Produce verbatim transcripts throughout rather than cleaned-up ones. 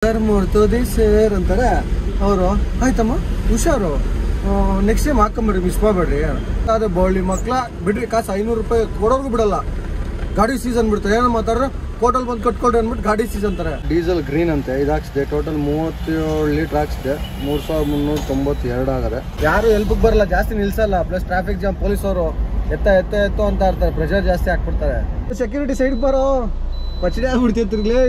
Sir ಮುರ್ತೋದಿ sir ಅಂತಾರೆ ಅವರು. ಆಯ್ತಮ್ಮ ಹುಷಾರು, ನೆಕ್ಸ್ಟ್ ಟೈಮ್ ಹಾಕೊಂಬಿಡ್ರಿ, ಮಿಸ್ ಮಾಡಬೇಡ್ರಿ. ಅದೇ ಬೋಳಿ ಮಕ್ಳ ಬಿಡ್ರಿ, ಕಾಸು ಐನೂರು ರೂಪಾಯಿ ಕೊಡೋರ್ಗು ಬಿಡಲ್ಲ. ಗಾಡಿ ಸೀಸನ್ ಬಿಡ್ತಾರೆ, ಏನೋ ಮಾತಾಡ್ರೆ ಹೋಟೆಲ್ ಬಂದು ಕಟ್ಕೊಳ್ರಿ ಅಂದ್ಬಿಟ್ಟು ಗಾಡಿ ಸೀಸನ್ ಅಂತಾರೆ. ಡೀಸೆಲ್ ಗ್ರೀನ್ ಅಂತೆ ಇದು ಹಾಕ್ಸಿದೆ. ಟೋಟಲ್ ಮೂವತ್ತೇಳು ಲೀಟ್ರ್ ಹಾಕ್ಸಿದೆ. ಮೂರು ಸಾವಿರದ ಮುನ್ನೂರ ತೊಂಬತ್ತೆರಡು ಆಗದೆ. ಯಾರು ಎಲ್ಪಿಗೆ ಬರಲ್ಲ, ಜಾಸ್ತಿ ನಿಲ್ಸಲ್ಲ. ಪ್ಲಸ್ ಟ್ರಾಫಿಕ್ ಜಾಮ್, ಪೊಲೀಸ್ ಅವರು ಎತ್ತ ಎತ್ತ ಎತ್ತೋ ಅಂತ ಇರ್ತಾರೆ, ಪ್ರೆಷರ್ ಜಾಸ್ತಿ ಹಾಕ್ಬಿಡ್ತಾರೆ. ಸೆಕ್ಯೂರಿಟಿ ಸೈಡ್ ಬರೋ ಪಚಡಿ ಆಗ್ಬಿಡ್ತಿರ್ತಿರ್ಲೇ.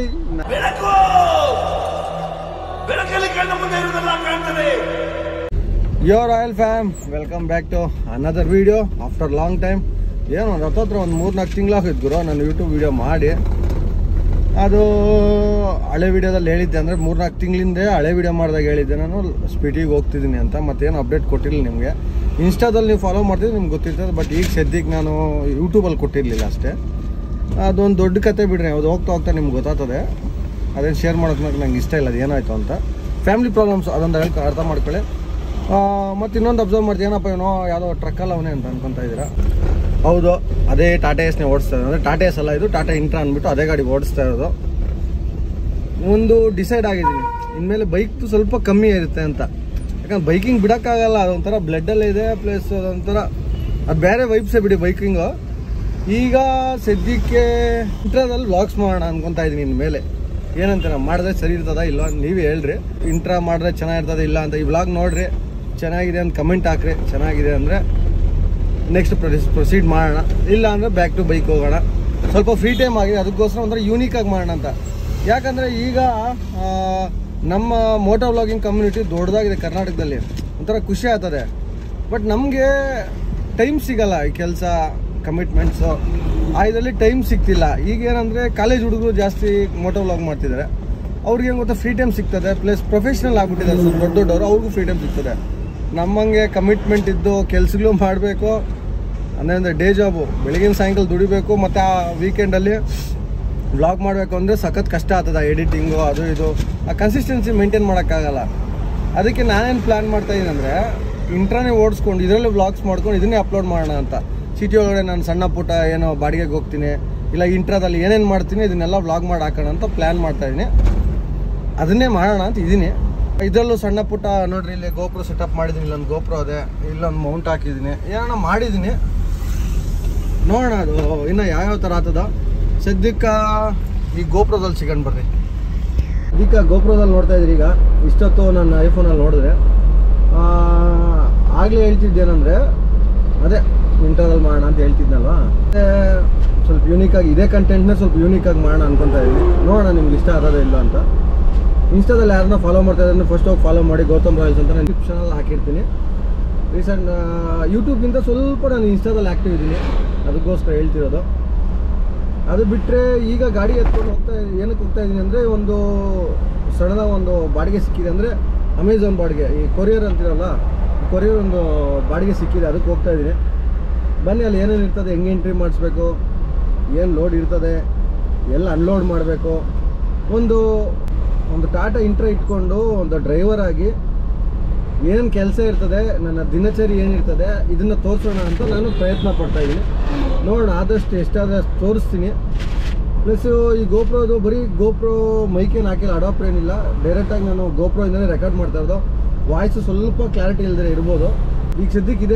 Your royal fam, welcome back to another video after long time. ಏನು ಒಂದು ಹತ್ತತ್ರ ಒಂದು ಮೂರು ನಾಲ್ಕು ತಿಂಗಳಾಗಿದ್ದು ಗುರು ನಾನು ಯೂಟ್ಯೂಬ್ ವಿಡಿಯೋ ಮಾಡಿ. ಅದು ಹಳೆ ವಿಡಿಯೋದಲ್ಲಿ ಹೇಳಿದ್ದೆ, ಅಂದರೆ ಮೂರು ನಾಲ್ಕು ತಿಂಗಳಿಂದ ಹಳೆ ವಿಡಿಯೋ ಮಾಡಿದಾಗ ಹೇಳಿದ್ದೆ ನಾನು ಸ್ಪೀಡಿಗೆ ಹೋಗ್ತಿದ್ದೀನಿ ಅಂತ. ಮತ್ತೇನು ಅಪ್ಡೇಟ್ ಕೊಟ್ಟಿರಲಿಲ್ಲ ನಿಮಗೆ. ಇನ್ಸ್ಟಾದಲ್ಲಿ ನೀವು ಫಾಲೋ ಮಾಡ್ತಿದ್ರೆ ನಿಮ್ಗೆ ಗೊತ್ತಿರ್ತದೆ, ಬಟ್ ಈಗ ಸದ್ಯಕ್ಕೆ ನಾನು ಯೂಟ್ಯೂಬಲ್ಲಿ ಕೊಟ್ಟಿರಲಿಲ್ಲ ಅಷ್ಟೇ. ಅದೊಂದು ದೊಡ್ಡ ಕತೆ ಬಿಡ್ರಿ, ಅದು ಹೋಗ್ತಾ ಹೋಗ್ತಾ ನಿಮ್ಗೆ ಗೊತ್ತಾಗ್ತದೆ. ಅದೇನು ಶೇರ್ ಮಾಡೋಕೆ ನಂಗೆ ಇಷ್ಟ ಇಲ್ಲ, ಅದು ಏನಾಯಿತು ಅಂತ. ಫ್ಯಾಮಿಲಿ ಪ್ರಾಬ್ಲಮ್ಸ್ ಅದೊಂದು ಹೇಳ್ಕೊ ಅರ್ಥ ಮಾಡ್ಕೊಳ್ಳಿ. ಮತ್ತು ಇನ್ನೊಂದು ಅಬ್ಸರ್ವ್ ಮಾಡ್ತೀವಿ, ಏನಪ್ಪ ಏನೋ ಯಾವುದೋ ಟ್ರಕ್ಕಲ್ಲ ಅವನೇ ಅಂತ ಅನ್ಕೊತಾ ಇದ್ದೀರಾ. ಹೌದು, ಅದೇ ಟಾಟಾ ಎಸ್ನೇ ಓಡಿಸ್ತಾ ಇರೋದು. ಅಂದರೆ ಟಾಟಾ ಎಸ್ ಅಲ್ಲ, ಇದು ಟಾಟಾ ಇಂಟ್ರಾ ಅಂದ್ಬಿಟ್ಟು ಅದೇ ಗಾಡಿ ಓಡಿಸ್ತಾ ಇರೋದು. ಒಂದು ಡಿಸೈಡ್ ಆಗಿದ್ದೀನಿ, ಇನ್ಮೇಲೆ ಬೈಕ್ದು ಸ್ವಲ್ಪ ಕಮ್ಮಿ ಇರುತ್ತೆ ಅಂತ. ಯಾಕಂದ್ರೆ ಬೈಕಿಂಗ್ ಬಿಡೋಕ್ಕಾಗಲ್ಲ, ಅದೊಂಥರ ಬ್ಲಡ್ಡಲ್ಲೇ ಇದೆ. ಪ್ಲಸ್ ಅದೊಂಥರ ಅದು ಬೇರೆ ವೈಬ್ಸೇ ಬಿಡಿ ಬೈಕಿಂಗು. ಈಗ ಸದ್ಯಕ್ಕೆ ಇಂಟ್ರಾದಲ್ಲಿ ವ್ಲಾಗ್ಸ್ ಮಾಡೋಣ ಅನ್ಕೊತಾ ಇದ್ದೀನಿ. ಇನ್ಮೇಲೆ ಏನಂತ ನಾವು ಮಾಡಿದ್ರೆ ಸರಿ ಇರ್ತದ ಇಲ್ಲ ನೀವೇ ಹೇಳ್ರಿ. ಇಂಟ್ರಾ ಮಾಡಿದ್ರೆ ಚೆನ್ನಾಗಿರ್ತದೆ ಇಲ್ಲ ಅಂತ. ಈ ವ್ಲಾಗ್ ನೋಡ್ರಿ, ಚೆನ್ನಾಗಿದೆ ಅಂತ ಕಮೆಂಟ್ ಹಾಕ್ರಿ. ಚೆನ್ನಾಗಿದೆ ಅಂದರೆ ನೆಕ್ಸ್ಟ್ ಪ್ರೊಸೀ ಪ್ರೊಸೀಡ್ ಮಾಡೋಣ, ಇಲ್ಲ ಅಂದರೆ ಬ್ಯಾಕ್ ಟು ಬೈಕ್ ಹೋಗೋಣ. ಸ್ವಲ್ಪ ಫ್ರೀ ಟೈಮ್ ಆಗಿದೆ, ಅದಕ್ಕೋಸ್ಕರ ಒಂಥರ ಯೂನಿಕಾಗಿ ಮಾಡೋಣ ಅಂತ. ಯಾಕಂದರೆ ಈಗ ನಮ್ಮ ಮೋಟೋ ವ್ಲಾಗಿಂಗ್ ಕಮ್ಯುನಿಟಿ ದೊಡ್ಡದಾಗಿದೆ ಕರ್ನಾಟಕದಲ್ಲಿ, ಒಂಥರ ಖುಷಿ ಆಗ್ತದೆ. ಬಟ್ ನಮಗೆ ಟೈಮ್ ಸಿಗಲ್ಲ, ಈ ಕೆಲಸ ಕಮಿಟ್ಮೆಂಟ್ಸು ಆ ಇದರಲ್ಲಿ ಟೈಮ್ ಸಿಗ್ತಿಲ್ಲ. ಈಗೇನಂದರೆ ಕಾಲೇಜ್ ಹುಡುಗರು ಜಾಸ್ತಿ ಮೋಟೋ ವ್ಲಾಗ್ ಮಾಡ್ತಿದ್ದಾರೆ, ಅವ್ರಿಗೆ ಏನು ಗೊತ್ತಾ ಫ್ರೀ ಟೈಮ್ ಸಿಗ್ತದೆ. ಪ್ಲಸ್ ಪ್ರೊಫೆಷ್ನಲ್ ಆಗ್ಬಿಟ್ಟಿದ್ದಾರೆ ಸ್ವಲ್ಪ ದೊಡ್ಡ ದೊಡ್ಡವರು, ಅವ್ರಿಗೂ ಫ್ರೀ ಟೈಮ್ ಸಿಗ್ತದೆ. ನಮ್ಮಂಗೆ ಕಮಿಟ್ಮೆಂಟ್ ಇದ್ದು ಕೆಲಸಗಳು ಮಾಡಬೇಕು ಅಂದರೆ ಡೇ ಜಾಬು, ಬೆಳಗಿನ ಸಾಯಂಕಾಲ ದುಡಿಬೇಕು, ಮತ್ತು ಆ ವೀಕೆಂಡಲ್ಲಿ ವ್ಲಾಗ್ ಮಾಡಬೇಕು ಅಂದರೆ ಸಖತ್ ಕಷ್ಟ ಆಗ್ತದೆ. ಎಡಿಟಿಂಗು ಅದು ಇದು, ಆ ಕನ್ಸಿಸ್ಟೆನ್ಸಿ ಮೇಂಟೈನ್ ಮಾಡೋಕ್ಕಾಗಲ್ಲ. ಅದಕ್ಕೆ ನಾನೇನು ಪ್ಲ್ಯಾನ್ ಮಾಡ್ತಾಯಿದ್ದೀನಿ ಅಂದರೆ ಇಂಟ್ರಾನೇ ಓಡಿಸ್ಕೊಂಡು ಇದರಲ್ಲೇ ವ್ಲಾಗ್ಸ್ ಮಾಡ್ಕೊಂಡು ಇದನ್ನೇ ಅಪ್ಲೋಡ್ ಮಾಡೋಣ ಅಂತ. ಸಿಟಿ ಒಳಗಡೆ ನಾನು ಸಣ್ಣ ಪುಟ್ಟ ಏನೋ ಬಾಡಿಗೆಗೆ ಹೋಗ್ತೀನಿ, ಇಲ್ಲ ಇಂಟ್ರಾದಲ್ಲಿ ಏನೇನು ಮಾಡ್ತೀನಿ ಇದನ್ನೆಲ್ಲ ವ್ಲಾಗ್ ಮಾಡಿ ಹಾಕೋಣ ಅಂತ ಪ್ಲ್ಯಾನ್ ಮಾಡ್ತಾಯಿದ್ದೀನಿ. ಅದನ್ನೇ ಮಾಡೋಣ ಅಂತ ಇದ್ದೀನಿ. ಇದರಲ್ಲೂ ಸಣ್ಣ ಪುಟ್ಟ ನೋಡ್ರಿ, ಇಲ್ಲಿ ಗೋಪ್ರೋ ಸೆಟಪ್ ಮಾಡಿದ್ದೀನಿ. ಇಲ್ಲೊಂದು ಗೋಪ್ರೋ ಅದೇ, ಇಲ್ಲೊಂದು ಮೌಂಟ್ ಹಾಕಿದ್ದೀನಿ, ಏನೋ ಮಾಡಿದ್ದೀನಿ. ನೋಡೋಣ ಅದು ಇನ್ನು ಯಾವ್ಯಾವ ಥರ ಆಗ್ತದ. ಸದ್ಯಕ್ಕೆ ಈ ಗೋಪ್ರೋದಲ್ಲಿ ಸಿಗೋಣ ಬರ್ರಿ. ಇದಕ್ಕೆ ಗೋಪ್ರೋದಲ್ಲಿ ನೋಡ್ತಾ ಇದ್ರಿ. ಈಗ ಇಷ್ಟೊತ್ತು ನನ್ನ ಐಫೋನಲ್ಲಿ ನೋಡಿದ್ರೆ ಆಗಲೇ ಹೇಳ್ತಿದ್ದೇನೆಂದರೆ ಅದೇ ಇಂಟ್ರಾದಲ್ಲಿ ಮಾಡೋಣ ಅಂತ ಹೇಳ್ತಿದ್ನಲ್ವ. ಮತ್ತು ಸ್ವಲ್ಪ ಯೂನಿಕಾಗಿ ಇದೇ ಕಂಟೆಂಟ್ನ ಸ್ವಲ್ಪ ಯೂನಿಕಾಗಿ ಮಾಡೋಣ ಅನ್ಕೊತಾ ಇದ್ದೀನಿ. ನೋಡೋಣ ನಿಮ್ಗೆ ಇಷ್ಟ ಆಗೋದೇ ಇಲ್ಲ ಅಂತ. ಇನ್ಸ್ಟಾದಲ್ಲಿ ಯಾರನ್ನ ಫಾಲೋ ಮಾಡ್ತಾ ಇದ್ದಾರೆ ಫಸ್ಟ್ ಹೋಗಿ ಫಾಲೋ ಮಾಡಿ, ಗೌತಮ್ ರಾಯಲ್ಸ್ ಅಂತ ನಾನು ಡಿಸ್ಕ್ರಿಪ್ಷನಲ್ಲಿ ಹಾಕಿರ್ತೀನಿ. ರೀಸೆಂಟ್ ಯೂಟ್ಯೂಬ್ಗಿಂತ ಸ್ವಲ್ಪ ನಾನು ಇನ್ಸ್ಟಾದಲ್ಲಿ ಆ್ಯಕ್ಟಿವ್ ಇದ್ದೀನಿ, ಅದಕ್ಕೋಸ್ಕರ ಹೇಳ್ತಿರೋದು. ಅದು ಬಿಟ್ಟರೆ ಈಗ ಗಾಡಿ ಎತ್ಕೊಂಡು ಹೋಗ್ತಾ ಏನಕ್ಕೆ ಹೋಗ್ತಾ ಇದ್ದೀನಿ ಅಂದರೆ ಒಂದು ಸಡನ್ನಾಗಿ ಒಂದು ಬಾಡಿಗೆ ಸಿಕ್ಕಿದೆ. ಅಂದರೆ ಅಮೆಝಾನ್ ಬಾಡಿಗೆ, ಈ ಕೊರಿಯರ್ ಅಂತಿರಲ್ಲ, ಕೊರಿಯರ್ ಒಂದು ಬಾಡಿಗೆ ಸಿಕ್ಕಿದೆ, ಅದಕ್ಕೆ ಹೋಗ್ತಾ ಇದ್ದೀನಿ. ಬನ್ನಿ, ಅಲ್ಲಿ ಏನೇನು ಇರ್ತದೆ, ಹೆಂಗೆ ಎಂಟ್ರಿ ಮಾಡಿಸ್ಬೇಕು, ಏನು ಲೋಡ್ ಇರ್ತದೆ, ಎಲ್ಲ ಅನ್ಲೋಡ್ ಮಾಡಬೇಕು. ಒಂದು ಒಂದು ಟಾಟಾ ಇಂಟ್ರಾ ಇಟ್ಕೊಂಡು ಒಂದು ಡ್ರೈವರ್ ಆಗಿ ಏನೇನು ಕೆಲಸ ಇರ್ತದೆ, ನನ್ನ ದಿನಚರಿ ಏನಿರ್ತದೆ ಇದನ್ನು ತೋರಿಸೋಣ ಅಂತ ನಾನು ಪ್ರಯತ್ನ ಪಡ್ತಾಯಿದ್ದೀನಿ. ನೋಡೋಣ, ಆದಷ್ಟು ಎಷ್ಟಾದರೆ ಅಷ್ಟು ತೋರಿಸ್ತೀನಿ. ಪ್ಲಸ್ಸು ಈ ಗೋಪ್ರೋದು ಬರೀ ಗೋಪ್ರೋ ಮೈಕೇನು ಹಾಕಿಲ್ಲ, ಅಡಾಪ್ಟರ್ ಏನಿಲ್ಲ, ಡೈರೆಕ್ಟಾಗಿ ನಾನು ಗೋಪ್ರೋ ಇಂದನೇ ರೆಕಾರ್ಡ್ ಮಾಡ್ತಾ ಇರೋದು. ವಾಯ್ಸು ಸ್ವಲ್ಪ ಕ್ಲಾರಿಟಿ ಇಲ್ಲದೆ ಇರ್ಬೋದು. ಈಗ ಸದ್ಯಕ್ಕಿದೆ,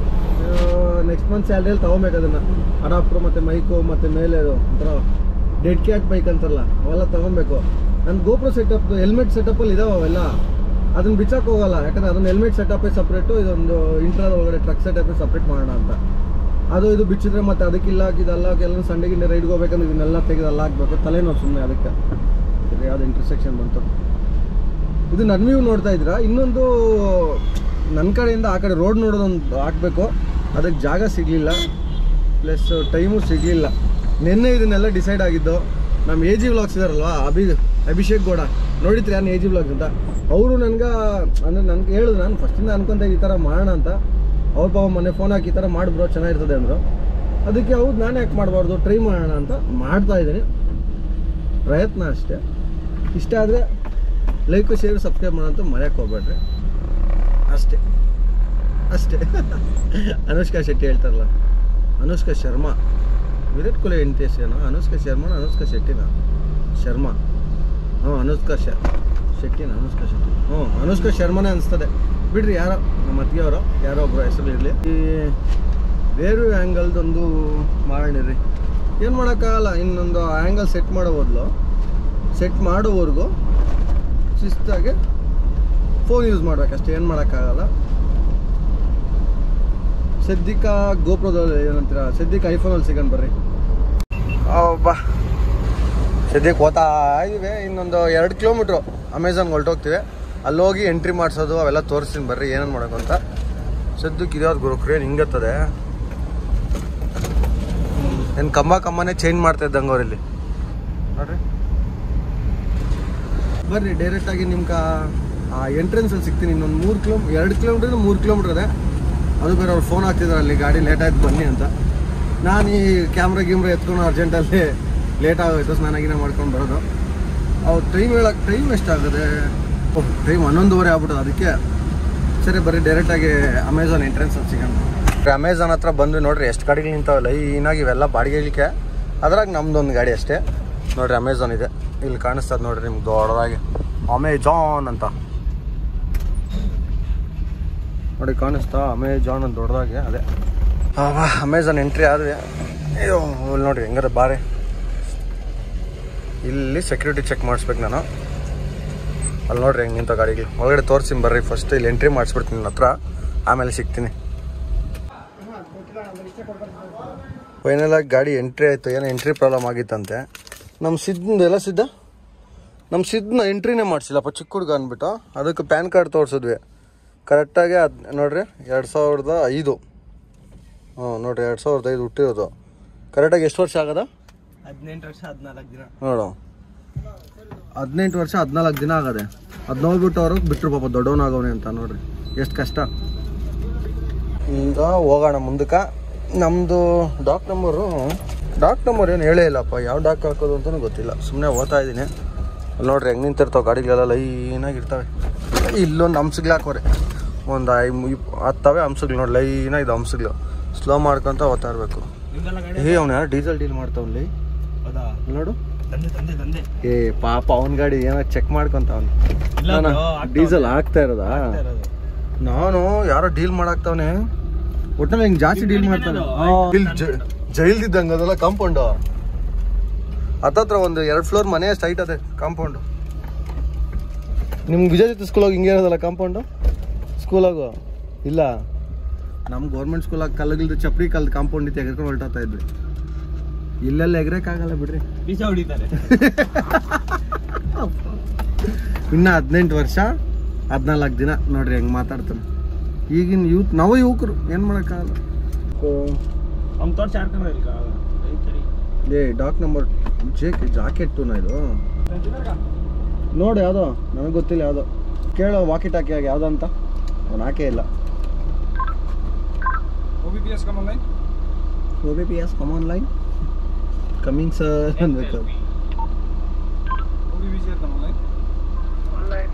ನೆಕ್ಸ್ಟ್ ಮಂತ್ ಸ್ಯಾಲ್ರಿಯಲ್ಲಿ ತೊಗೊಬೇಕು ಅದನ್ನು, ಅಡಾಪ್ಟ್ರು ಮತ್ತು ಮೈಕು ಮತ್ತು ಮೇಲೆ ಅದು ಒಂಥರ ಡೆಡ್ ಕ್ಯಾಟ್ ಬೈಕ್ ಅಂತಾರಲ್ಲ ಅವೆಲ್ಲ ತೊಗೊಬೇಕು. ನನ್ನ ಗೋಪ್ರೋ ಸೆಟಪ್ ಹೆಲ್ಮೆಟ್ ಸೆಟಪ್ಪಲ್ಲಿ ಇದಾವೆ ಅವೆಲ್ಲ, ಅದನ್ನು ಬಿಚ್ಚಕ್ಕೆ ಹೋಗಲ್ಲ. ಯಾಕಂದರೆ ಅದನ್ನು ಹೆಲ್ಮೆಟ್ ಸೆಟಪ್ಪೇ ಸಪ್ರೇಟು, ಇದೊಂದು ಇಂಟ್ರಾದ ಒಳಗಡೆ ಟ್ರಕ್ ಸೆಟಪ್ಪೇ ಸಪ್ರೇಟ್ ಮಾಡೋಣ ಅಂತ. ಅದು ಇದು ಬಿಚ್ಚಿದ್ರೆ ಮತ್ತು ಅದಕ್ಕಿಲ್ಲ ಇದೆಲ್ಲ ಕೆಲವೊಂದು ಸಂಡೆ ಗಿಂಡೆ ರೈಡ್ಗೆ ಹೋಗ್ಬೇಕಂದ್ರೆ ಇದನ್ನೆಲ್ಲ ತೆಗೆದು ಅಲ್ಲ ಹಾಕ್ಬೇಕು, ತಲೆನೋವು ಸುಮ್ಮನೆ. ಅದಕ್ಕೆ ಯಾವುದು ಇಂಟರ್ಸೆಕ್ಷನ್ ಬಂತು. ಇದು ನನ್ನ ವ್ಯೂ ನೋಡ್ತಾ ಇದ್ದೀರಾ. ಇನ್ನೊಂದು ನನ್ನ ಕಡೆಯಿಂದ ಆ ಕಡೆ ರೋಡ್ ನೋಡೋದೊಂದು ಹಾಕಬೇಕು, ಅದಕ್ಕೆ ಜಾಗ ಸಿಗಲಿಲ್ಲ, ಪ್ಲಸ್ ಟೈಮು ಸಿಗಲಿಲ್ಲ. ನಿನ್ನೆ ಇದನ್ನೆಲ್ಲ ಡಿಸೈಡ್ ಆಗಿದ್ದು. ನಮ್ಮ ಎ ಜಿ ವ್ಲಾಗ್ಸ್ ಇದಾರಲ್ವ, ಅಭಿ ಅಭಿಷೇಕ್ ಗೌಡ ನೋಡಿದ್ರಿ ಯಾರು ಎ ಜಿ ವ್ಲಾಗ್ಸ್ ಅಂತ, ಅವರು ನನಗೆ ಅಂದರೆ ನನಗೆ ಹೇಳಿದ್ರು, ನಾನು ಫಸ್ಟಿಂದ ಅನ್ಕೊತ ಈ ಥರ ಮಾಡೋಣ ಅಂತ. ಅವ್ರ ಪಾಪ ಮೊನ್ನೆ ಫೋನ್ ಹಾಕಿ ಈ ಥರ ಮಾಡಿಬ್ರೋ ಚೆನ್ನಾಗಿರ್ತದೆ ಅಂದರು. ಅದಕ್ಕೆ ಹೌದು ನಾನು ಯಾಕೆ ಮಾಡಬಾರ್ದು, ಟ್ರೈ ಮಾಡೋಣ ಅಂತ ಮಾಡ್ತಾಯಿದ್ದೀನಿ. ಪ್ರಯತ್ನ ಅಷ್ಟೇ. ಇಷ್ಟ ಆದರೆ ಲೈಕು ಶೇರ್ ಸಬ್ಸ್ಕ್ರೈಬ್ ಮಾಡೋಂತ ಮರೆಯೋಕ್ಕೆ ಹೋಗ್ಬೇಡ್ರಿ. ಅಷ್ಟೇ ಅಷ್ಟೇ ಅನುಷ್ಕಾ ಶೆಟ್ಟಿ ಹೇಳ್ತಾರಲ್ಲ, ಅನುಷ್ಕಾ ಶರ್ಮಾ, ವಿರಾಟ್ ಕೊಹ್ಲಿ ಹೆಂಡತಿ ಹೆಸರೇನು? ಅನುಷ್ಕಾ ಶರ್ಮಾ, ಅನುಷ್ಕಾ ಶೆಟ್ಟಿನ ಶರ್ಮಾ, ಹಾಂ ಅನುಷ್ಕಾ ಶ ಶೆಟ್ಟಿನ ಅನುಷ್ಕಾ ಶೆಟ್ಟಿ ಹ್ಞೂ ಅನುಷ್ಕಾ ಶರ್ಮನೇ ಅನಿಸ್ತದೆ ಬಿಡ್ರಿ. ಯಾರೋ ನಮ್ಮ ಅತ್ತಿಗೆಯವರು ಯಾರೋ ಒಬ್ಬರು ಹೆಸರು ಇರಲಿ. ಈ ಬೇರೆ ಆ್ಯಂಗಲ್ದೊಂದು ಮಾಡೋಣಿರಿ. ಏನು ಮಾಡೋಕ್ಕಾಗಲ್ಲ. ಇನ್ನೊಂದು ಆ್ಯಂಗಲ್ ಸೆಟ್ ಮಾಡೋ ಬದಲು ಸೆಟ್ ಮಾಡೋವರೆಗೂ ಶಿಸ್ತಾಗಿ ಫೋನ್ ಯೂಸ್ ಮಾಡ್ಬೇಕಷ್ಟೇ. ಏನು ಮಾಡೋಕ್ಕಾಗಲ್ಲ. ಸದ್ಯಕ್ಕೆ ಗೋಪ್ರದಲ್ಲಿ ಏನಂತೀರ, ಸದ್ಯಕ್ಕೆ ಐಫೋನಲ್ಲಿ ಸಿಗೋಣ ಬರ್ರಿ. ಬಾ ಸದ್ಯಕ್ಕೆ ಓದ್ತಾ ಇದ್ದೀವಿ. ಇನ್ನೊಂದು ಎರಡು ಕಿಲೋಮೀಟ್ರು ಅಮೆಝಾನ್ಗೆ ಹೊರಟೋಗ್ತೀವಿ. ಅಲ್ಲಿ ಹೋಗಿ ಎಂಟ್ರಿ ಮಾಡಿಸೋದು ಅವೆಲ್ಲ ತೋರಿಸ್ತೀನಿ ಬರ್ರಿ ಏನೇನು ಮಾಡೋದು ಅಂತ. ಸದ್ಯಕ್ಕೆ ಇದ್ಯಾವ್ದು ಗುರು ಕ್ರೇನ್ ಹಿಂಗತ್ತದೆ. ಏನು ಕಂಬ ಕಂಬನೇ ಚೇಂಜ್ ಮಾಡ್ತಾ ಇದ್ದಂಗೆ ಅವ್ರಲ್ಲಿ ನೋಡ್ರಿ. ಬರ್ರಿ ಡೈರೆಕ್ಟಾಗಿ ನಿಮ್ಗೆ ಆ ಎಂಟ್ರೆನ್ಸಲ್ಲಿ ಸಿಗ್ತೀನಿ. ಇನ್ನೊಂದು ಮೂರು ಕಿಲೋ ಎರಡು ಕಿಲೋಮೀಟ್ರಿಂದ ಮೂರು ಕಿಲೋಮೀಟ್ರ್ ಇದೆ. ಅದು ಬೇರೆ ಅವ್ರು ಫೋನ್ ಹಾಕ್ತಿದ್ದಾರೆ ಅಲ್ಲಿ ಗಾಡಿ ಲೇಟ್ ಆಯ್ತು ಬನ್ನಿ ಅಂತ. ನಾನು ಈ ಕ್ಯಾಮ್ರಾ ಗಿಮ್ರಾ ಎತ್ಕೊಂಡು ಅರ್ಜೆಂಟಲ್ಲಿ ಲೇಟ್ ಆಗೋಯ್ತು ಸ್ನಾನಾಗಿನ ಮಾಡ್ಕೊಂಡು ಬರೋದು. ಅವ್ರು ಟೈಮ್ ಹೇಳಕ್ಕೆ ಟೈಮ್ ಎಷ್ಟಾಗುತ್ತೆ, ಟೈಮ್ ಹನ್ನೊಂದುವರೆ ಆಗ್ಬಿಟ್ಟದು. ಅದಕ್ಕೆ ಸರಿ ಬರ್ರಿ ಡೈರೆಕ್ಟಾಗಿ ಅಮೆಝಾನ್ ಎಂಟ್ರೆನ್ಸಲ್ಲಿ ಸಿಗೋಣ. ಅಮೆಝಾನ್ ಹತ್ರ ಬಂದು ನೋಡ್ರಿ ಎಷ್ಟು ಗಾಡಿಗಳು ನಿಂತಾವಲ್ಲ. ಈನಾಗಿ ಇವೆಲ್ಲ ಬಾಡಿಗೆಲಿಕ್ಕೆ. ಅದ್ರಾಗ ನಮ್ದೊಂದು ಗಾಡಿ ಅಷ್ಟೇ ನೋಡ್ರಿ. ಅಮೆಝಾನ್ ಇದೆ ಇಲ್ಲಿ ಕಾಣಿಸ್ತದೆ ನೋಡ್ರಿ ನಿಮ್ಗೆ ದೊಡ್ಡದಾಗಿ ಅಮೆಝಾನ್ ಅಂತ ನೋಡಿ ಕಾಣಿಸ್ತಾ. ಅಮೆಝಾನ್ ಅಂತ ದೊಡ್ಡದಾಗಿ ಅದೇ ಅಮೆಝಾನ್ ಎಂಟ್ರಿ ಆದ್ವಿ. ಅಯ್ಯೋ ಇಲ್ಲಿ ನೋಡ್ರಿ ಹೆಂಗಾರ ಬಾರಿ. ಇಲ್ಲಿ ಸೆಕ್ಯೂರಿಟಿ ಚೆಕ್ ಮಾಡಿಸ್ಬೇಕು ನಾನು. ಅಲ್ಲಿ ನೋಡ್ರಿ ಹೆಂಗೆ ನಿಂತ ಗಾಡಿಗಳು ಒಳಗಡೆ ತೋರಿಸಿ ಬರ್ರಿ. ಫಸ್ಟ್ ಇಲ್ಲಿ ಎಂಟ್ರಿ ಮಾಡಿಸ್ಬಿಡ್ತೀನಿ ನನ್ನ ಹತ್ರ, ಆಮೇಲೆ ಸಿಗ್ತೀನಿ. ಫೈನಲಾಗಿ ಗಾಡಿ ಎಂಟ್ರಿ ಆಯಿತು. ಏನೋ ಎಂಟ್ರಿ ಪ್ರಾಬ್ಲಮ್ ಆಗಿತ್ತಂತೆ. ನಮ್ಮ ಸಿದ್ಧ ಎಲ್ಲ ಸಿದ್ಧ ನಮ್ಮ ಸಿದ್ಧನ ಎಂಟ್ರಿನೇ ಮಾಡಿಸಿಲ್ಲಪ್ಪ ಚಿಕ್ಕ ಹುಡುಗ ಅಂದ್ಬಿಟ್ಟು. ಅದಕ್ಕೆ ಪ್ಯಾನ್ ಕಾರ್ಡ್ ತೋರಿಸಿದ್ವಿ ಕರೆಕ್ಟಾಗಿ. ಅದು ನೋಡ್ರಿ ಎರಡು ಸಾವಿರದ ಐದು ಹ್ಞೂ ನೋಡ್ರಿ ಎರಡು ಸಾವಿರದ ಐದು ಹುಟ್ಟಿರೋದು. ಕರೆಕ್ಟಾಗಿ ಎಷ್ಟು ವರ್ಷ ಆಗದ? ಹದಿನೆಂಟು ವರ್ಷ ಹದಿನಾಲ್ಕು ದಿನ ನೋಡು. ಹದಿನೆಂಟು ವರ್ಷ ಹದಿನಾಲ್ಕು ದಿನ ಆಗದೆ. ಅದು ನೋಡ್ಬಿಟ್ಟು ಅವರು ಬಿಟ್ಟರು ಪಾಪ ದೊಡ್ಡವನಾಗವನೆ ಅಂತ. ನೋಡ್ರಿ ಎಷ್ಟು ಕಷ್ಟ. ಈಗ ಹೋಗೋಣ ಮುಂದಕ್ಕೆ. ನಮ್ಮದು ಡಾಕ್ ನಂಬರು ಡಾಕ್ ನಂಬರ್ ಏನು ಹೇಳೇ ಇಲ್ಲಪ್ಪ. ಯಾವ ಡಾಕ್ ಹಾಕೋದು ಅಂತಲೂ ಗೊತ್ತಿಲ್ಲ. ಸುಮ್ಮನೆ ಓದ್ತಾ ಇದ್ದೀನಿ. ಅಲ್ಲಿ ನೋಡ್ರಿ ಹೆಂಗೆ ನಿಂತಿರ್ತಾವೆ ಗಾಡಿಗಳೆಲ್ಲ ಲೈನಾಗಿರ್ತವೆ. ಇಲ್ಲೊಂದು ಹಂಸಗಳು ಹಾಕೋರೆ ಒಂದು ಐ ಹತ್ತವೆ ಹಂಸಗಳು ನೋಡಿ ಲೈನಾಗಿ. ಇದು ಹಂಸಗಳು ಸ್ಲೋ ಮಾಡ್ಕೊತ ಓದ್ತಾ ಇರಬೇಕು. ಏ ಅವ್ನು ಯಾರು ಡೀಸೆಲ್ ಡೀಲ್ ಮಾಡ್ತಾವಲ್ಲಿ ನೋಡು. ಏ ಪಾಪ ಅವನ ಗಾಡಿ ಏನೋ ಚೆಕ್ ಮಾಡ್ಕೊಂತ ಅವನು. ಡೀಸೆಲ್ ಹಾಕ್ತಾ ಇರೋದಾ? ನಾನು ಯಾರೋ ಡೀಲ್ ಮಾಡಾಕ್ತಾವನೆ. ಒಟ್ಟಲ್ಲಿ ಹಿಂಗೆ ಜಾಸ್ತಿ ಡೀಲ್ ಮಾಡ್ತಾನೆ. ಜೈಲ್ದಿದ್ದಂಗೆ ಅದೆಲ್ಲ ಕಾಂಪೌಂಡು. ಹತ್ತತ್ರ ಒಂದು ಎರಡು ಫ್ಲೋರ್ ಮನೆ ಅಷ್ಟು ಹೈಟ್ ಅದೇ ಕಾಂಪೌಂಡು. ನಿಮ್ಗೆ ವಿಜಯ ಜೊತೆ ಸ್ಕೂಲಾಗ ಹಿಂಗೆ ಇರೋದಲ್ಲ ಕಾಂಪೌಂಡು ಸ್ಕೂಲಾಗು? ಇಲ್ಲ, ನಮ್ಮ ಗೌರ್ಮೆಂಟ್ ಸ್ಕೂಲಾಗ ಕಲ್ಲಗಿಲ್ದು ಚಪ್ರಿ ಕಲ್ದು ಕಾಂಪೌಂಡ್ ಇತ್ತು ಎಗ್ರಕೊಂಡು ಹೊರಟಾಗ್ತಾ ಇದ್ವಿ. ಇಲ್ಲೆಲ್ಲ ಎಗ್ರಕ್ಕಾಗಲ್ಲ ಬಿಡ್ರಿ, ಬೀಜ ಹೊಡಿತಾರೆ. ಇನ್ನು ಹದಿನೆಂಟು ವರ್ಷ ಹದಿನಾಲ್ಕು ದಿನ ನೋಡ್ರಿ ಹೆಂಗೆ ಮಾತಾಡ್ತಾನೆ. ಈಗಿನ ಯೂತ್ ನಾವು ಯುವಕರು ಏನು ಮಾಡೋಕ್ಕಾಗಲ್ಲ. ಏ ಡಾಕ್ ನಂಬರ್ ಜೇಕ್ ಜಾಕೆಟ್ಟು ನಾ ಇದು ನೋಡು. ಯಾವುದೋ ನನಗೆ ಗೊತ್ತಿಲ್ಲ. ಯಾವುದೋ ಕೇಳೋ ವಾಕಿ ಟಾಕಿ ಆಗಿ ಯಾವುದೋ ಅಂತ ಅವನು ಹಾಕೇ ಇಲ್ಲ. O B P S come online? O B P S come online? Coming sir ಅನ್ಬೇಕು. O B P S come online? Online.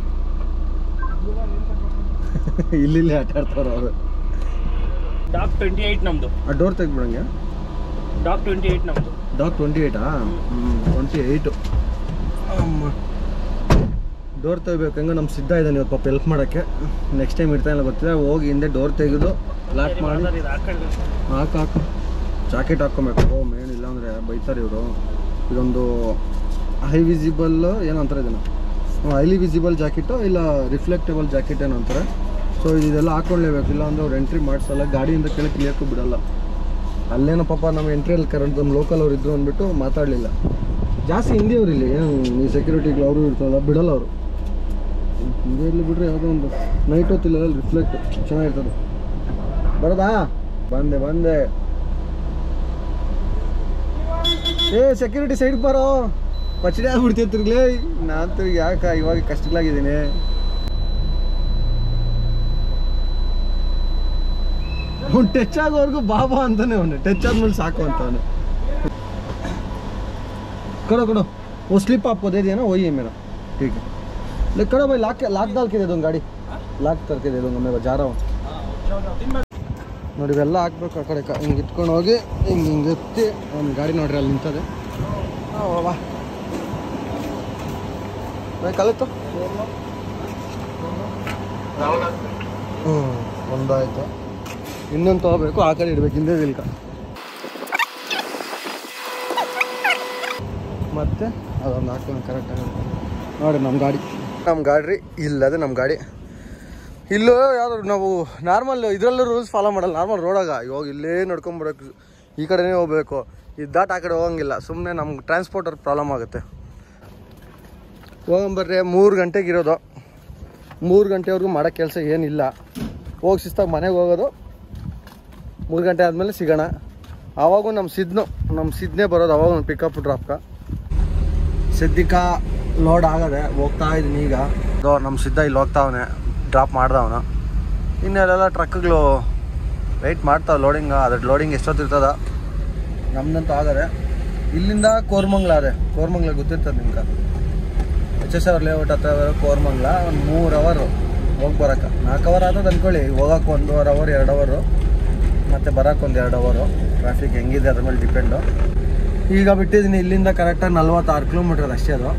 ಇಲ್ಲಿ ಇಲ್ಲಿ ಆಟ ಆಡ್ತಾರ ಅವರು. ಡಾಕ್ ಟ್ವೆಂಟಿ ಏಯ್ಟ್ ನಮ್ಮದು. ಆ ಡೋರ್ ತೆಗ್ಬಿಡಂಗೆ. ಡಾಕ್ ಟ್ವೆಂಟಿ ಏಯ್ಟ್ ನಮ್ಮದು. ಡಾಕ್ ಟ್ವೆಂಟಿ ಏಯ್ಟಾ? ಹ್ಞೂ ಟ್ವೆಂಟಿ ಏಯ್ಟು. ಅಮ್ಮ ಡೋರ್ ತೆಗಿಬೇಕು. ಹೆಂಗೆ ನಮ್ಮ ಸಿದ್ಧ ಇದ್ದಾನೆ ಇವತ್ತು ಪಾಪ ಹೆಲ್ಪ್ ಮಾಡೋಕ್ಕೆ. ನೆಕ್ಸ್ಟ್ ಟೈಮ್ ಇರ್ತಾಯಿಲ್ಲ ಗೊತ್ತಿಲ್ಲ. ಹೋಗಿ ಹಿಂದೆ ಡೋರ್ ತೆಗೆದು ಲಾಕ್ ಮಾಡಿ ಹಾಕು ಹಾಕು ಜಾಕೆಟ್ ಹಾಕ್ಕೊಬೇಕು. ಓ ಮೇನ್ ಇಲ್ಲ ಅಂದರೆ ಬೈತಾರೆ ಇವರು. ಇದೊಂದು ಹೈ ವಿಸಿಬಲ್ ಏನು ಅಂತಾರೆ ಇದನ್ನು, ಹೈಲಿ ವಿಸಿಬಲ್ ಜಾಕೆಟು ಇಲ್ಲ ರಿಫ್ಲೆಕ್ಟೇಬಲ್ ಜಾಕೆಟ್ ಏನು ಅಂತಾರೆ. ಸೊ ಇದೆಲ್ಲ ಹಾಕ್ಕೊಳ್ಳೇಬೇಕು. ಇಲ್ಲ ಅಂದ್ರೆ ಅವ್ರು ಎಂಟ್ರಿ ಮಾಡಿಸಲ್ಲ, ಗಾಡಿಯಿಂದ ಕೆಳಗೆ ಕ್ಲಿಯರ್ಕು ಬಿಡೋಲ್ಲ. ಅಲ್ಲೇನೋ ಪಾಪ ನಮ್ಮ ಎಂಟ್ರಿಯಲ್ಲಿ ಕರೆಂಟ್ ನಮ್ಮ ಲೋಕಲ್ ಅವ್ರು ಇದ್ರು ಅಂದ್ಬಿಟ್ಟು ಮಾತಾಡಲಿಲ್ಲ. ಜಾಸ್ತಿ ಹಿಂದಿಯವ್ರು ಇಲ್ಲಿ ಏನು ಈ ಸೆಕ್ಯೂರಿಟಿಗಳು ಅವರು ಇರ್ತಾರಲ್ಲ ಬಿಡೋಲ್ಲ ಅವರು. ಹಿಂದೆ ಇರಲಿ ಬಿಡ್ರಿ. ಯಾವುದೋ ಒಂದು ನೈಟ್ ಹೊತ್ತಿಲ್ಲ ರಿಫ್ಲೆಕ್ಟ್ ಚೆನ್ನಾಗಿರ್ತದೆ. ಬರೋದಾ? ಬಂದೆ ಬಂದೆ. ಏ ಸೆಕ್ಯೂರಿಟಿ ಸೈಡ್ ಬರೋ, ಪಚಡಿ ಆಗ್ಬಿಡ್ತೀವಿ ತಿರ್ಗ್ಲೇ. ನಾನು ತಿರ್ಗಿ ಯಾಕೆ ಇವಾಗ ಕಷ್ಟಗಳಾಗಿದ್ದೀನಿ. ಅವ್ನು ಟಚ್ ಆಗೋವರೆಗೂ ಬಾಬಾ ಅಂತಾನೆ. ಅವನು ಟಚ್ ಆದ್ಮೇಲೆ ಸಾಕು ಅಂತ ಅವನು. करो करो वो स्लिप आपको दे दिया ना, वही है मेरा. ठीक है ले करो भाई. लाख लाख डाल के दे दूँगा गाड़ी, लाख करके दे दूँगा. मैं जा रहा हूँ. ನೋಡಿ ಇವೆಲ್ಲ ಹಾಕ್ಬೇಕು. ಆ ಕಡೆ ಹಿಂಗೆ ಇಟ್ಕೊಂಡು ಹೋಗಿ ಹಿಂಗೆ ಹಿಂಗೆ ಎತ್ತಿ ಒಂದು ಗಾಡಿ ನೋಡ್ರಿ ಅಲ್ಲಿ ನಿಂತದೆ. ವಾ ಕಲಿತು ಹ್ಞೂ ಒಂದಾಯ್ತು, ಇನ್ನೊಂದು ತೊಗೋಬೇಕು, ಆ ಕಡೆ ಇಡ್ಬೇಕು ಹಿಂದೆ ಇಲ್ಕ. ಮತ್ತು ಅದೊಂದು ಹಾಕೊಂಡು ಕರೆಕ್ಟಾಗಿ ನೋಡಿ ನಮ್ಮ ಗಾಡಿ ನಮ್ಮ ಗಾಡಿ ಇಲ್ಲದೆ ನಮ್ಮ ಗಾಡಿ ಇಲ್ಲೂ ಯಾವ್ದು ನಾವು ನಾರ್ಮಲ್ ಇದರಲ್ಲೂ ರೂಲ್ಸ್ ಫಾಲೋ ಮಾಡಲ್ಲ. ನಾರ್ಮಲ್ ರೋಡಾಗ ಇವಾಗ ಇಲ್ಲೇ ನಡ್ಕೊಂಬರ್ಬೇಕು, ಈ ಕಡೆನೇ ಹೋಗ್ಬೇಕು, ಇದು ದಾಟ್ ಆ ಕಡೆ ಹೋಗಂಗಿಲ್ಲ. ಸುಮ್ಮನೆ ನಮ್ಗೆ ಟ್ರಾನ್ಸ್ಪೋರ್ಟರ್ ಪ್ರಾಬ್ಲಮ್ ಆಗುತ್ತೆ. ಹೋಗಂಬರ್ರಿ, ಮೂರು ಗಂಟೆಗೆ ಇರೋದು, ಮೂರು ಗಂಟೆವರೆಗೂ ಮಾಡೋ ಕೆಲಸ ಏನಿಲ್ಲ. ಹೋಗಿ ಶಿಸ್ತಾಗಿ ಮನೆಗೆ ಹೋಗೋದು, ಮೂರು ಗಂಟೆ ಆದಮೇಲೆ ಸಿಗೋಣ. ಆವಾಗೂ ನಮ್ಮ ಸಿದ್ನು ನಮ್ಮ ಸಿದ್ನೇ ಬರೋದು, ಅವಾಗ ಒಂದು ಪಿಕಪ್ ಡ್ರಾಪ್ಕ. ಸದ್ಯಕ್ಕ ಲೋಡ್ ಆಗದೆ ಹೋಗ್ತಾ ಇದ್ದೀನಿ ಈಗ. ಅದು ನಮ್ಮ ಸಿದ್ಧ ಇಲ್ಲಿ ಹೋಗ್ತಾವನೆ, ಡ್ರಾಪ್ ಮಾಡ್ದವನು. ಇನ್ನೆಲ್ಲ ಟ್ರಕ್ಗಳು ವೆಯ್ಟ್ ಮಾಡ್ತಾವೆ ಲೋಡಿಂಗ್. ಅದ್ರ ಲೋಡಿಂಗ್ ಎಷ್ಟೊತ್ತಿರ್ತದ, ನಮ್ದಂತೂ ಆಗದೆ. ಇಲ್ಲಿಂದ ಕೋರ್ಮಂಗ್ಲ ಅದೇ, ಕೋರ್ಮಂಗ್ಲ ಗೊತ್ತಿರ್ತದೆ ನಿಮ್ಗೆ, ಎಚ್ ಎಸ್ ಅವರ್ ಲೇಔಟ್ ಹತ್ರ ಕೋರ್ಮಂಗ್ಲ. ಒಂದು ಮೂರು ಅವರು ಹೋಗಿ ಬರೋಕೆ, ನಾಲ್ಕು ಅವರ್ ಆಗ್ತದೆ ಅಂದ್ಕೊಳ್ಳಿ. ಹೋಗೋಕೆ ಒಂದೂವರೆ ಅವರ್ ಎರಡು ಅವರು, ಮತ್ತು ಬರೋಕೆ ಒಂದು ಎರಡು ಅವರು. ಟ್ರಾಫಿಕ್ ಹೆಂಗಿದೆ ಅದ್ರ ಮೇಲೆ ಡಿಪೆಂಡು. ಈಗ ಬಿಟ್ಟಿದ್ದೀನಿ ಇಲ್ಲಿಂದ ಕರೆಕ್ಟಾಗಿ ನಲ್ವತ್ತಾರು ಕಿಲೋಮೀಟರ್ ಅಷ್ಟೇ ಅದು.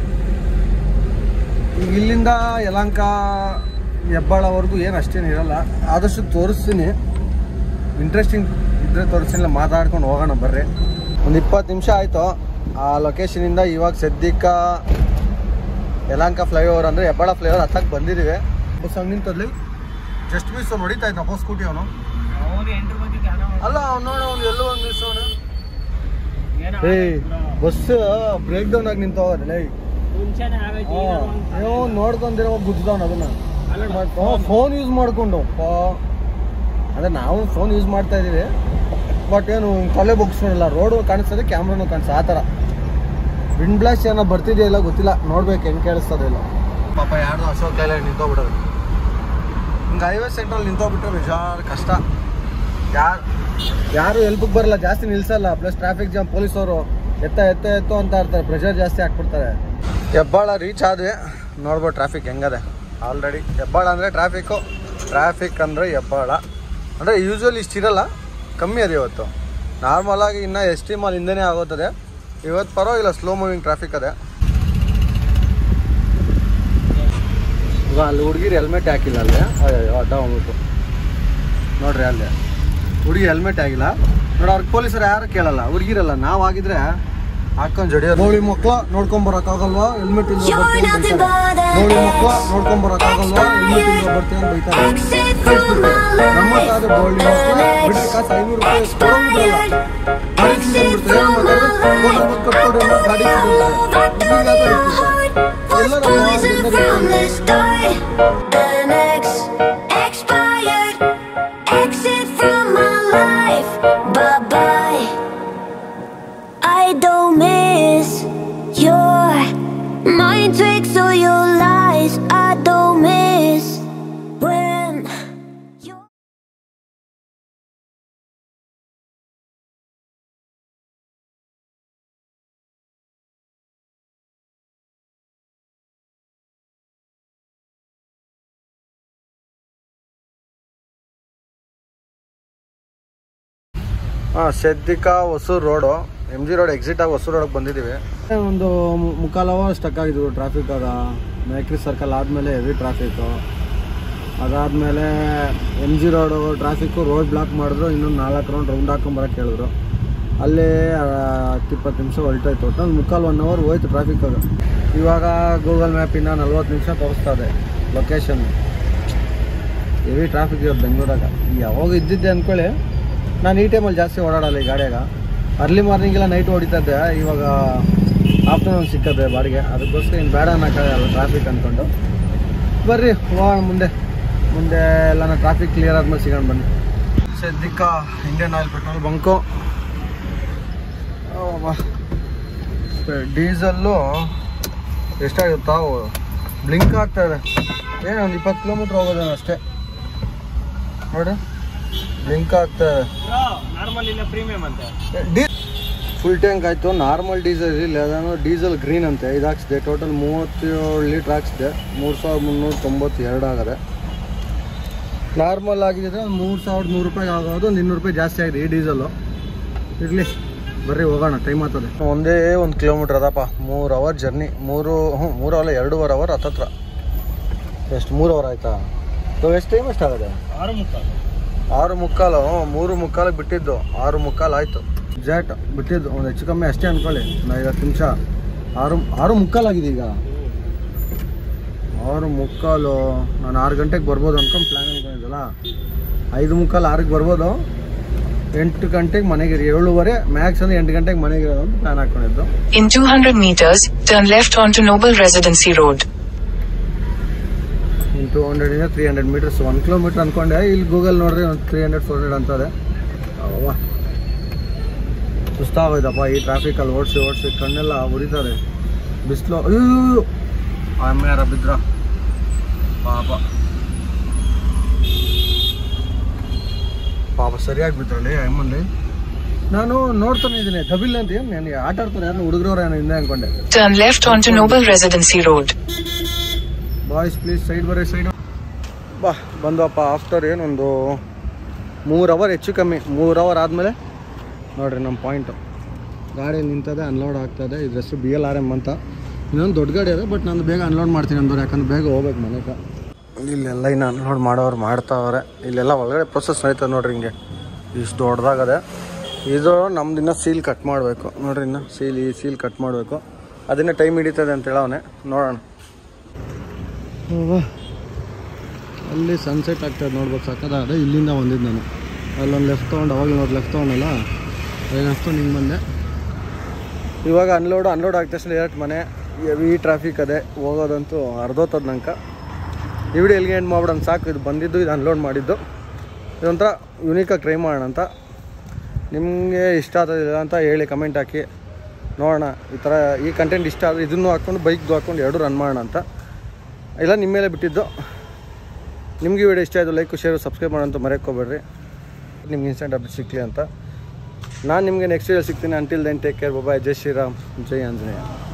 ಈಗ ಇಲ್ಲಿಂದ ಯಲಹಂಕ ಹೆಬ್ಬಾಳವರೆಗೂ ಏನು ಅಷ್ಟೇನು ಇರೋಲ್ಲ. ಆದಷ್ಟು ತೋರಿಸ್ತೀನಿ, ಇಂಟ್ರೆಸ್ಟಿಂಗ್ ಇದ್ದರೆ ತೋರಿಸ್ತೀನಿ, ಮಾತಾಡ್ಕೊಂಡು ಹೋಗೋಣ ಬರ್ರಿ. ಒಂದು ಇಪ್ಪತ್ತು ನಿಮಿಷ ಆಯಿತು ಆ ಲೊಕೇಶನಿಂದ. ಇವಾಗ ಸದ್ಯಕ್ಕೆ ಯಲಹಂಕ ಫ್ಲೈಓವರ್ ಅಂದರೆ ಹೆಬ್ಬಾಳ ಫ್ಲೈಓವರ್ ಹತ್ತಕ್ಕೆ ಬಂದಿದ್ದೀವಿ. ಬಸ್ ಹಂಗೆ ನಿಂತಲ್ಲಿ ಜಸ್ಟ್ ಮಿಸ್ ಅವ್ನು ಹೊಡಿತಾ ಇದ್ದ ಅಪ್ಪ ಸ್ಕೂಟಿ ಅವನು. ಅಲ್ಲ ಅವ್ನು ನೋಡು, ಅವ್ನು ಎಲ್ಲೋ ಒಂದು ಮಿಸ್ ಅವನು. ಏಯ್ ಬಸ್ ಬ್ರೇಕ್ ಡೌನ್ ಆಗಿ ನಿಂತೋಗಲ್ಲ. ಏನೋ ನೋಡ್ಕೊಂಡಿರೋ ಗುದ್ದವನು ಅದನ್ನ ಫೋನ್ ಯೂಸ್ ಮಾಡ್ಕೊಂಡು. ಅಂದರೆ ನಾವು ಫೋನ್ ಯೂಸ್ ಮಾಡ್ತಾ ಇದ್ದೀವಿ, ಬಟ್ ಏನು ತಲೆ ಬಗ್ಸ್ಕೊಳಲ್ಲ. ರೋಡು ಕಾಣಿಸ್ತದೆ, ಕ್ಯಾಮ್ರಾನು ಕಾಣಿಸ್ತದೆ, ಆ ಥರ. ವಿಂಡ್ ಬ್ಲಾಸ್ಟ್ ಏನೋ ಬರ್ತಿದೆಯಲ್ಲ ಗೊತ್ತಿಲ್ಲ, ನೋಡ್ಬೇಕು ಹೆಂಗೆ ಕೇಳಿಸ್ತದೆ ಇಲ್ಲ. ಪಾಪ ಯಾರ್ದು ಅಶೋಕ್ ಲೈಲಾಂಡ್ ನಿಂತೋಗ್ಬಿಡೋದು. ಹಿಂಗೆ ಹೈವೇ ಸೆಂಟ್ರಲ್ಲಿ ನಿಂತೋಗ್ಬಿಟ್ರೆ ನಿಜಾರು ಕಷ್ಟ. ಯಾರು ಯಾರು ಎಲ್ಪಿಗೆ ಬರಲ್ಲ, ಜಾಸ್ತಿ ನಿಲ್ಸಲ್ಲ. ಪ್ಲಸ್ ಟ್ರಾಫಿಕ್ ಜಾಮ್, ಪೊಲೀಸವರು ಎತ್ತ ಎತ್ತ ಎತ್ತು ಅಂತ ಇರ್ತಾರೆ, ಪ್ರೆಷರ್ ಜಾಸ್ತಿ ಹಾಕ್ಬಿಡ್ತಾರೆ. ಹೆಬ್ಬಾಳ ರೀಚ್ ಆದ್ವಿ, ನೋಡ್ಬೋದು ಟ್ರಾಫಿಕ್ ಹೆಂಗದೆ ಆಲ್ರೆಡಿ. ಹೆಬ್ಬಾಳ ಅಂದರೆ ಟ್ರಾಫಿಕ್ಕು, ಟ್ರಾಫಿಕ್ ಅಂದರೆ ಹೆಬ್ಬಾಳ. ಅಂದರೆ ಯೂಶ್ವಲಿ ಇಷ್ಟಿರಲ್ಲ, ಕಮ್ಮಿ ಅದೇ ಇವತ್ತು. ನಾರ್ಮಲಾಗಿ ಇನ್ನೂ ಎಸ್ ಟಿ ಮಾಲ್ ಹಿಂದೆನೇ ಆಗೋತ್ತದೆ. ಇವತ್ತು ಪರವಾಗಿಲ್ಲ, ಸ್ಲೋ ಮೂವಿಂಗ್ ಟ್ರಾಫಿಕ್ ಅದೇ. ಇವಾಗ ಅಲ್ಲಿ ಹುಡುಗಿರು ಹೆಲ್ಮೆಟ್ ಹಾಕಿಲ್ಲ ಅಲ್ಲೇ, ಅಯ್ಯೋ ಅಡ್ಡ ಹೋಗ್ಬಿಟ್ಟು ನೋಡ್ರಿ. ಅಲ್ಲೇ ಹುಡುಗಿ ಹೆಲ್ಮೆಟ್ ಆಗಿಲ್ಲ ನೋಡಿ. ಅವ್ರಿಗೆ ಪೊಲೀಸರು ಯಾರು ಕೇಳಲ್ಲ, ಹುಡುಗಿರಲ್ಲ. ನಾವು ಆಗಿದ್ರೆ ಹಾಕೊಂಡು ಜಡಿಯೋದು. ನೋಡಿ ಮಕ್ಕಳ ನೋಡ್ಕೊಂಬರಕ್ಕಾಗಲ್ವಾ, ಹೆಲ್ಮೆಟ್ ಇಲ್ಲ ಬರ್ತೀನಿ ಬೈತಾರೆ. ನೋಡಿ ಮಕ್ಕಳ ನೋಡ್ಕೊಂಬರಕ್ಕಾಗಲ್ವಾ, ಹೆಲ್ಮೆಟ್ ಇಲ್ಲ ಬರ್ತೀನಿ ಅಂತ ಬೈತಾರೆ. ನಮ್ಮ ಕಾದು ಗೋಳಿ ಮಕ್ಕಳ ಬಿಡ್ರಿ ಕಾಸು ಐನೂರು ರೂಪಾಯಿ ಕೊಡೋದಿಲ್ಲ. ಗಾಡಿ ಸಿಗ್ಬಿಡ್ತಾರೆ, ಏನು ಮಾಡ್ತಾರೆ, ಕಟ್ಕೊಡ್ರಿ ಗಾಡಿ ಸಿಗ್ಬಿಡ್ತಾರೆ. ಎಲ್ಲ I don't miss your mind tricks or your lies. I don't miss when you're ಹಾಂ ಸದ್ಯಕ್ಕೆ Hosur road, M G road exit ಆಗಿ ಹೊಸೂರು ರೋಡಿಗೆ ಬಂದಿದ್ದೀವಿ. ಒಂದು ಮುಕ್ಕಾಲು ಅವರ್ ಸ್ಟಕ್ ಆಗಿದ್ವು ಟ್ರಾಫಿಕ್. ಅದ ಮೇಕ್ರಿ ಸರ್ಕಲ್ ಆದಮೇಲೆ ಹೆವಿ ಟ್ರಾಫಿಕ್ಕು. ಅದಾದಮೇಲೆ M G road traffic, road block ಮಾಡಿದ್ರು. ಇನ್ನೊಂದು ನಾಲ್ಕು ರೌಂಡ್ ರೌಂಡ್ ಹಾಕೊಂಬರಕ್ಕೆ ಹೇಳಿದ್ರು. ಅಲ್ಲೇ ಹತ್ತು ಇಪ್ಪತ್ತು ನಿಮಿಷ ಹೊಲ್ಟೋಯ್ತು. ಒಟ್ಟಲ್ಲಿ ಮುಕ್ಕಾಲು ಒನ್ ಅವರ್ ಹೋಯ್ತು ಟ್ರಾಫಿಕ್ಕಾಗ. ಇವಾಗ ಗೂಗಲ್ ಮ್ಯಾಪಿಂದ ನಲ್ವತ್ತು ನಿಮಿಷ ತೋರಿಸ್ತಾ ಇದೆ ಲೊಕೇಶನ್. ಹೆವಿ ಟ್ರಾಫಿಕ್ ಇರೋದು ಬೆಂಗಳೂರಾಗ. ಯಾವಾಗ ಇದ್ದಿದ್ದೆ ಅಂದ್ಕೊಳ್ಳಿ. ನಾನು ಈ ಟೈಮಲ್ಲಿ ಜಾಸ್ತಿ ಓಡಾಡಲ್ಲ ಈ ಗಾಡಿಯಾಗ. Early ಮಾರ್ನಿಂಗೆಲ್ಲ night ಹೊಡಿತದೆ. ಇವಾಗ ಆಫ್ಟರ್ನೂನ್ ಸಿಕ್ಕತ್ತೆ ಬಾಡಿಗೆ, ಅದಕ್ಕೋಸ್ಕರ ಇನ್ನು ಬೇಡ ಅನ್ನೋಕ್ಕಾಗಲ್ಲ ಟ್ರಾಫಿಕ್ ಅಂದ್ಕೊಂಡು. ಬರ್ರಿ ಹೋಗೋಣ ಮುಂದೆ. ಮುಂದೆ ಎಲ್ಲ ಟ್ರಾಫಿಕ್ ಕ್ಲಿಯರ್ ಆದ್ಮೇಲೆ ಸಿಗೋಣ ಬನ್ನಿ. ಸದ್ಯಕ್ಕೆ Indian Oil petrol bunk. Diesel ಎಷ್ಟಾಗಿರುತ್ತಾ, ಬ್ಲಿಂಕ್ ಆಗ್ತಾ ಇದೆ. ಏನು ಒಂದು ಇಪ್ಪತ್ತು ಕಿಲೋಮೀಟ್ರ್ ಹೋಗೋದೇನು ಅಷ್ಟೇ ನೋಡಿ, ಬ್ಲಿಂಕ್ ಆಗ್ತಾ ಇದೆ. ಫುಲ್ ಟ್ಯಾಂಕ್ ಆಯಿತು. ನಾರ್ಮಲ್ ಡೀಸೆಲ್ ಇಲ್ಲ, ಅದನ್ನು ಡೀಸೆಲ್ ಗ್ರೀನ್ ಅಂತೆ. ಇದು ಹಾಕ್ಸಿದೆ. ಟೋಟಲ್ ಮೂವತ್ತೇಳು ಲೀಟ್ರ್ ಹಾಕ್ಸಿದೆ. ಮೂರು ಸಾವಿರದ ಮುನ್ನೂರ ತೊಂಬತ್ತೆರಡು ಆಗದೆ. ನಾರ್ಮಲ್ ಆಗಿದ್ರೆ ಒಂದು ಮೂರು ಸಾವಿರದ ನೂರು ರೂಪಾಯಿ ಆಗೋದು, ಒಂದು ಇನ್ನೂರು ರೂಪಾಯಿ ಜಾಸ್ತಿ ಆಗಿದೆ ಈ ಡೀಸೆಲ್ಲು. ಇರಲಿ ಬರ್ರಿ ಹೋಗೋಣ, ಟೈಮ್ ಆಗ್ತದೆ. ಒಂದೇ ಒಂದು ಕಿಲೋಮೀಟ್ರ್ ಅದಪ್ಪ, ಮೂರು ಅವರ್ ಜರ್ನಿ. ಮೂರು ಹ್ಞೂ ಮೂರು ಅವರ್ ಎರಡೂವರೆ ಅವರ್ ಹತ್ತತ್ರ. ಎಷ್ಟು ಮೂರು ಅವರ್ ಆಯಿತಾ? ಸೊ ಎಷ್ಟು ಟೈಮ್ ಎಷ್ಟಾಗುತ್ತೆ? ಆರು ಮುಕ್ಕಾಲು ಆರು ಮುಕ್ಕಾಲು ಮೂರು ಮುಕ್ಕಾಲಿಗೆ ಬಿಟ್ಟಿದ್ದು, ಆರು ಮುಕ್ಕಾಲು ಆಯಿತು ಜಾಟ್ ಬಿಟ್ಟಿದ್ದು. ಒಂದು ಹೆಚ್ಚು ಕಮ್ಮಿ ಅಷ್ಟೇ ಅಂದ್ಕೊಳ್ಳಿ, ಒಂದು ಐವತ್ತು ನಿಮಿಷ. ಆರು ಆರು ಮುಕ್ಕಾಲಾಗಿದೆ ಈಗ. ಆರು ಮುಕ್ಕಾಲು ನಾನು ಆರು ಗಂಟೆಗೆ ಬರ್ಬೋದು ಅನ್ಕೊಂಡು ಪ್ಲ್ಯಾನ್ ಅನ್ಕೊಂಡಿದ್ದಲ್ಲ. ಐದು ಮುಕ್ಕಾಲು ಆರಿಗೆ ಬರ್ಬೋದು, ಎಂಟು ಗಂಟೆಗೆ ಮನೆಗೆ ಏಳುವರೆ ಮ್ಯಾಕ್ಸ್ ಅಂದ್ರೆ ಎಂಟು ಗಂಟೆಗೆ ಮನೆಗೆ ಇರೋದು ಅಂತ ಪ್ಲಾನ್ ಹಾಕೊಂಡಿದ್ದು. In two hundred meters, turn left onto Noble Residency Road. In two hundred ಇಂದ three hundred meters, one kilometer ಅನ್ಕೊಂಡೆ. ಇಲ್ಲಿ ಗೂಗಲ್ ನೋಡ್ರಿ ಒಂದು ತ್ರೀ ಹಂಡ್ರೆಡ್ ಫೋರ್ ಹಂಡ್ರೆಡ್ ಅಂತದೆ. ಅವವ ಸುಸ್ತಾಗೋಯ್ತಪ್ಪ ಈ ಟ್ರಾಫಿಕಲ್ಲಿ ಓಡಿಸಿ ಓಡಿಸಿ, ಕಣ್ಣೆಲ್ಲ ಉರಿತಾರೆ. ಬಿಸಿಲು ಅಯ್ಯೋ ಅಮ್ಮ ಯಾರ ಬಿದ್ರ ಪಾಪ ಪಾಪ ಸರಿಯಾಗಿ ಬಿದ್ರಲ್ಲಿ ಅಮ್ಮಲ್ಲಿ. ನಾನು ನೋಡ್ತಾನೆ ಇದ್ದೀನಿ ದಬಿಲ್ ಅಂತ ಏನು ನನಗೆ ಆಟ ಆಡ್ತಾರೆ ಯಾರು ಹುಡುಗರವ್ರ ಏನೋ ಹಿಂದೆ ಅನ್ಕೊಂಡೆ. Turn left onto Noble Residency Road. Boys please side ಬರೀ ಸೈಡ್ ಬಾ. ಬಂದಪ್ಪ ಆಫ್ಟರ್ ಏನೊಂದು ಮೂರು ಅವರ್ ಹೆಚ್ಚು ಕಮ್ಮಿ ಮೂರು ಅವರ್ ಆದಮೇಲೆ ನೋಡಿರಿ ನಮ್ಮ ಪಾಯಿಂಟು. ಗಾಡಿ ನಿಂತದೆ, ಅನ್ಲೋಡ್ ಆಗ್ತದೆ. ಇದ್ರ ಹೆಸರು ಬಿ ಎಲ್ ಆರ್ ಎಮ್ ಅಂತ. ಇನ್ನೊಂದು ದೊಡ್ಡ ಗಾಡಿ ಅದೇ, ಬಟ್ ನಾನು ಬೇಗ ಅನ್ಲೋಡ್ ಮಾಡ್ತೀನಿ ಅಂದವ್ರು, ಯಾಕಂದ್ರೆ ಬೇಗ ಹೋಗ್ಬೇಕು ಮನೆಗೆ. ಇಲ್ಲೆಲ್ಲ ಇನ್ನು ಅನ್ಲೋಡ್ ಮಾಡೋರು ಮಾಡ್ತಾವ್ರೆ. ಇಲ್ಲೆಲ್ಲ ಒಳಗಡೆ ಪ್ರೊಸೆಸ್ ನಡೀತದೆ ನೋಡ್ರಿ. ಹಿಂಗೆ ಇಷ್ಟು ದೊಡ್ಡದಾಗದೆ. ಇದು ನಮ್ದು ಇನ್ನೂ ಸೀಲ್ ಕಟ್ ಮಾಡಬೇಕು ನೋಡ್ರಿ. ಇನ್ನು ಸೀಲ್ ಈ ಸೀಲ್ ಕಟ್ ಮಾಡಬೇಕು, ಅದನ್ನೇ ಟೈಮ್ ಹಿಡಿತದೆ ಅಂತ ಹೇಳವನೆ. ನೋಡೋಣ. ಅಲ್ಲಿ ಸನ್ಸೆಟ್ ಆಗ್ತದೆ ನೋಡ್ಬೇಕು, ಸಕ್ಕದಾಗದೆ. ಇಲ್ಲಿಂದ ಬಂದಿದ್ದು ನಾನು. ಅಲ್ಲೊಂದು ಲೆಫ್ಟ್ ತೊಗೊಂಡು ಅವಾಗ ನೋಡಿ ಲೆಫ್ಟ್ ತೊಗೊಂಡಲ್ಲ, ಅದೇ ಲೆಫ್ಟ್ ತೊಗೊಂಡು ಹಿಂಗೆ ಬಂದೆ. ಇವಾಗ ಅನ್ಲೋಡ್ ಅನ್ಲೋಡ್ ಆಗ್ತಾ ಡೈರೆಕ್ಟ್ ಮನೆ. ಹೆವಿ ಟ್ರಾಫಿಕ್ ಅದೇ, ಹೋಗೋದಂತೂ ಅರ್ಧೋತದ ನಂಗೆ. ಈ ವಿಡಿಯೋ ಎಲ್ಲಿಗೆ ಎಂಡ್ ಮಾಡ್ಬಿಡೋಣ ಸಾಕು. ಇದು ಬಂದಿದ್ದು, ಇದು ಅನ್ಲೋಡ್ ಮಾಡಿದ್ದು. ಇದೊಂಥರ ಯುನೀಕಾಗಿ ಟ್ರೈ ಮಾಡೋಣ ಅಂತ. ನಿಮಗೆ ಇಷ್ಟ ಆಗ್ತದಿಲ್ಲ ಅಂತ ಹೇಳಿ ಕಮೆಂಟ್ ಹಾಕಿ ನೋಡೋಣ. ಈ ಥರ ಈ ಕಂಟೆಂಟ್ ಇಷ್ಟ ಆದರೆ ಇದನ್ನು ಹಾಕ್ಕೊಂಡು ಬೈಕ್ದು ಹಾಕ್ಕೊಂಡು ಎರಡು ರನ್ ಮಾಡೋಣ ಅಂತ. ಇಲ್ಲ ನಿಮ್ಮ ಮೇಲೆ ಬಿಟ್ಟಿದ್ದು. ನಿಮಗೆ ವಿಡಿಯೋ ಇಷ್ಟ ಆಯಿತು ಲೈಕ್ ಶೇರ್ ಸಬ್ಸ್ಕ್ರೈಬ್ ಮಾಡೋಂತ ಮರೆಯೋಕ್ಕೋಗ್ಬೇಡ್ರಿ, ನಿಮ್ಗೆ ಇನ್ಸ್ಟೆಂಟ್ ಅಪ್ಡೇಟ್ ಸಿಕ್ಕಲಿ ಅಂತ. ನಾನು ನಿಮಗೆ ನೆಕ್ಸ್ಟ್ ವಿಡಿಯೋ ಸಿಗ್ತೀನಿ. Until then take care, bye. ಜೈ ಶ್ರೀರಾಮ್, ಜೈ ಆಂಜನೇಯ.